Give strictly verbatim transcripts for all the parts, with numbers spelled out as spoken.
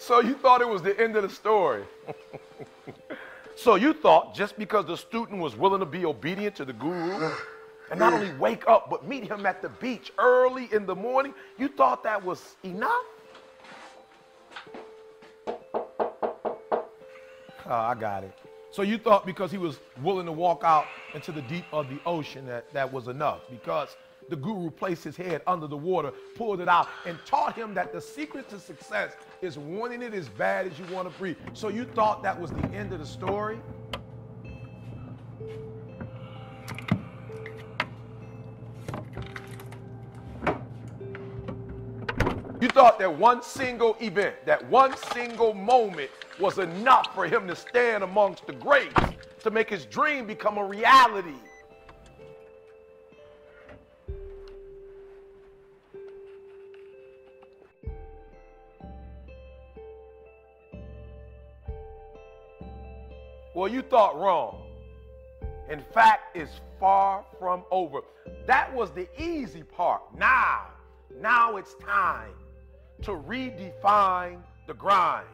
So you thought it was the end of the story. So you thought just because the student was willing to be obedient to the guru and not only wake up but meet him at the beach early in the morning, you thought that was enough? Oh, I got it. So you thought because he was willing to walk out into the deep of the ocean that that was enough, because the guru placed his head under the water, pulled it out, and taught him that the secret to success is wanting it as bad as you want to breathe. So you thought that was the end of the story? You thought that one single event, that one single moment was enough for him to stand amongst the greats, to make his dream become a reality. Well, you thought wrong. In fact, it's far from over. That was the easy part. Now, now it's time to redefine the grind.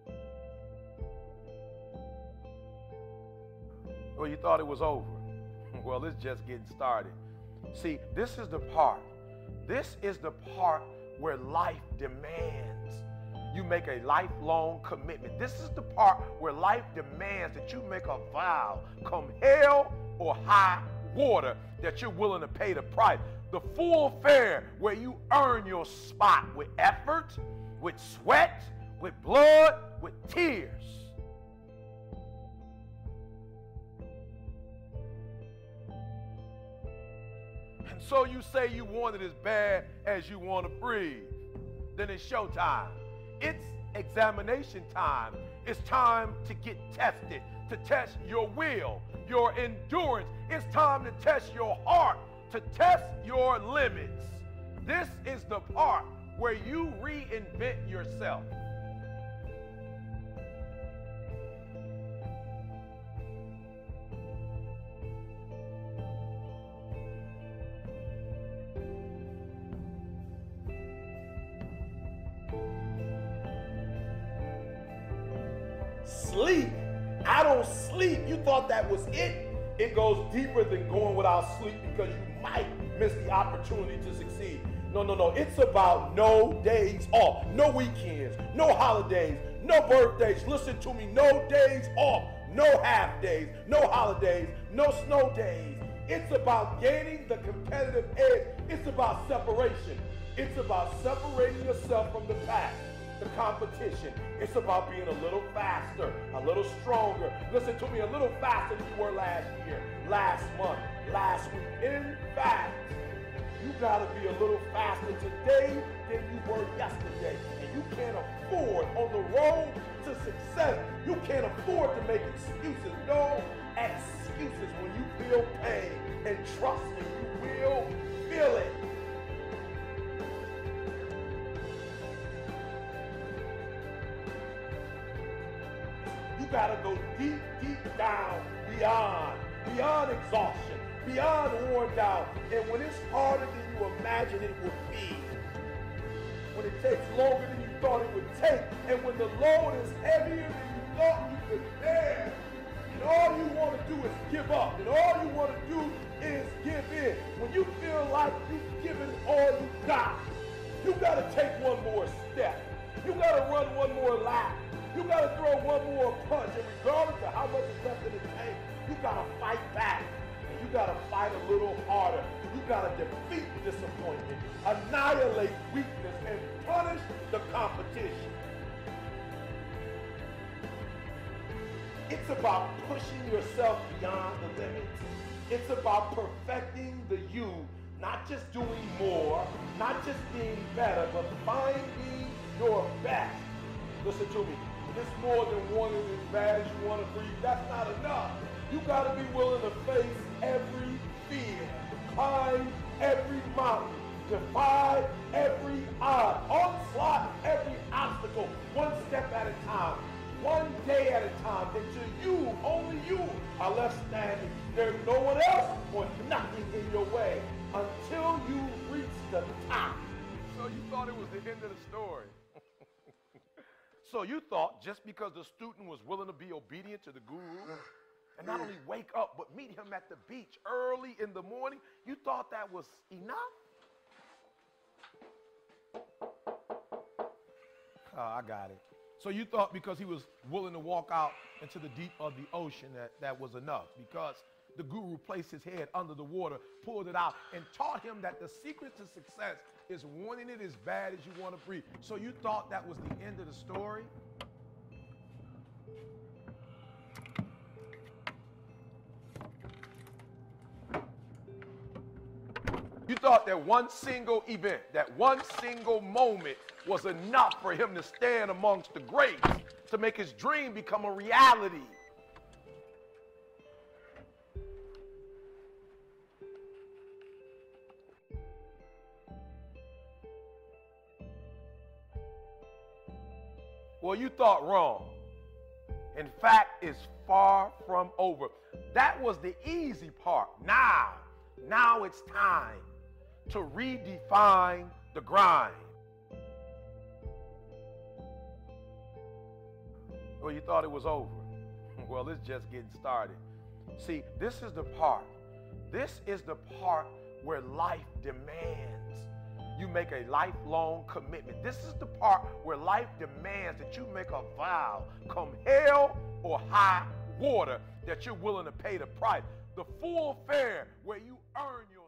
Well, you thought it was over. Well, it's just getting started. See, this is the part. This is the part where life demands you make a lifelong commitment. This is the part where life demands that you make a vow, come hell or high water, that you're willing to pay the price. The full fare where you earn your spot with effort, with sweat, with blood, with tears. And so you say you want it as bad as you want to breathe. Then it's showtime. It's examination time. It's time to get tested, to test your will, your endurance. It's time to test your heart, to test your limits. This is the part where you reinvent yourself. Sleep. I don't sleep. You thought that was it? It goes deeper than going without sleep, because you might miss the opportunity to succeed. No, no, no. It's about no days off, no weekends, no holidays, no birthdays. Listen to me. No days off, no half days, no holidays, no snow days. It's about gaining the competitive edge. It's about separation. It's about separating yourself from the pack, the competition. It's about being a little faster, a little stronger. Listen to me, a little faster than you were last year, last month, last week. In fact, you gotta be a little faster today than you were yesterday. And you can't afford, on the road to success, you can't afford to make excuses. No excuses when you feel pain. And trust me, you will feel it. You gotta go deep, deep down, beyond, beyond exhaustion, beyond worn down. And when it's harder than you imagine it would be, when it takes longer than you thought it would take, and when the load is heavier than you thought you could bear, and all you want to do is give up, and all you want to do is give in. When you feel like you've given all you got, you gotta take one more step. You gotta run one more lap. You gotta throw one more punch, and regardless of how much is left in the tank, you gotta fight back, and you gotta fight a little harder. You gotta defeat disappointment, annihilate weakness, and punish the competition. It's about pushing yourself beyond the limits. It's about perfecting the you, not just doing more, not just being better, but finding your best. Listen to me. It's more than wanting as bad as you want to breathe. That's not enough. You got to be willing to face every fear, climb every mountain, defy every odd, onslaught every obstacle, one step at a time, one day at a time, until you, only you, are left standing. There's no one else or nothing in your way until you reach the top. So you thought it was the end of the story. So you thought just because the student was willing to be obedient to the guru and not only wake up but meet him at the beach early in the morning, you thought that was enough? Oh, I got it. So you thought because he was willing to walk out into the deep of the ocean that that was enough, because the guru placed his head under the water, pulled it out, and taught him that the secret to success is wanting it as bad as you want to breathe. So you thought that was the end of the story? You thought that one single event, that one single moment was enough for him to stand amongst the greats, to make his dream become a reality. Well, you thought wrong. In fact, it's far from over. That was the easy part. Now, now it's time to redefine the grind. Well, you thought it was over. Well, it's just getting started. See, this is the part. This is the part where life demands you make a lifelong commitment. This is the part where life demands that you make a vow, come hell or high water, that you're willing to pay the price. The full fare where you earn your